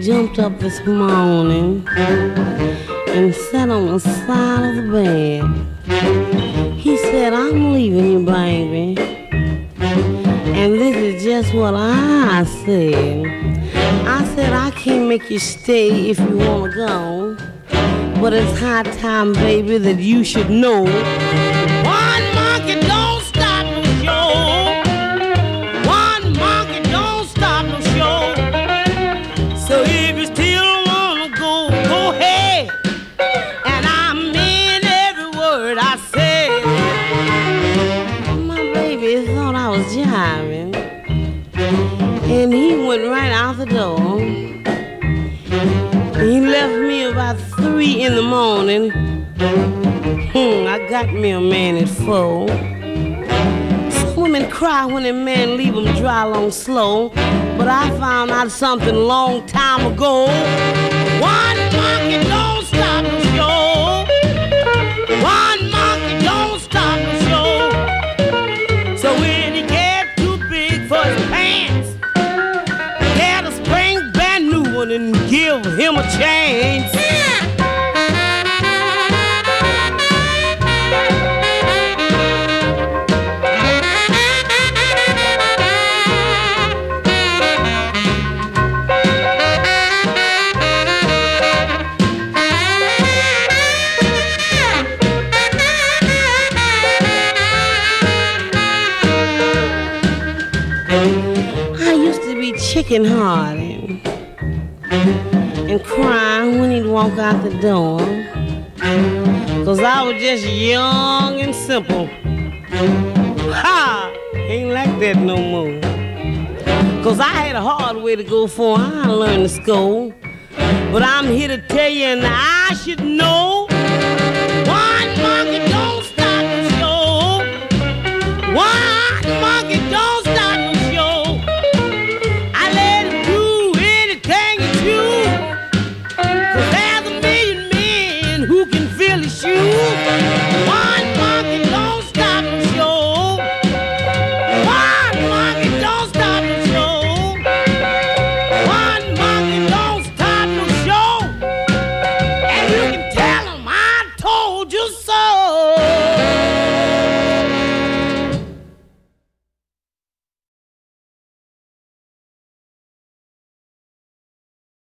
jumped up this morning and sat on the side of the bed. He said, I'm leaving you, baby. And this is just what I said. I said, I can't make you stay if you want to go. But it's high time, baby, that you should know. One monkey don't stop no show. One monkey don't stop no show. So if you still want to go, go ahead. And I mean every word I said. My baby thought I was jiving. And he went right out the door. He left me about 3 in the morning. I got me a man at 4. Some women cry when a man leave them dry long slow. But I found out something long time ago. One monkey don't stop the show. One monkey don't stop the show. So when he get too big for his pants, get a spring brand new one and give him a chance. Chicken hearted and crying when he'd walk out the door, 'cause I was just young and simple. Ha! Ain't like that no more. 'Cause I had a hard way to go before I learned to score. But I'm here to tell you, and I should know